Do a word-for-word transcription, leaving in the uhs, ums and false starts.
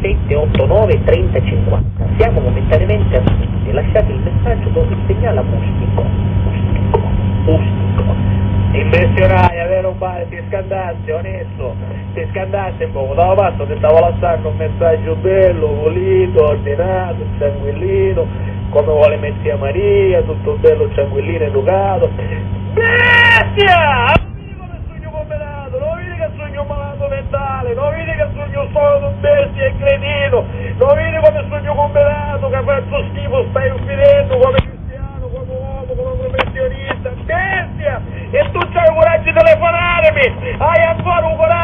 sette otto nove trenta cinquanta. Siamo momentaneamente assunti. Lasciate il messaggio dopo il segnale acustico. Acustico. Acustico. Impressionaia, vero padre? Ti scandassi, onesto. Ti scandassi un po'. Da passo ti stavo lasciando un messaggio bello, pulito, ordinato, tranquillino, come vuole Messia Maria, tutto bello, tranquillino, educato. Bestia! Non vedi che sogno malato mentale, non vedi che sogno solo un bestia e cretino, non vedi come sogno combinato, che faccio schifo, stai uccidendo come cristiano, come uomo, come professionista, bestia! E tu c'hai il coraggio di telefonarmi, hai ancora un coraggio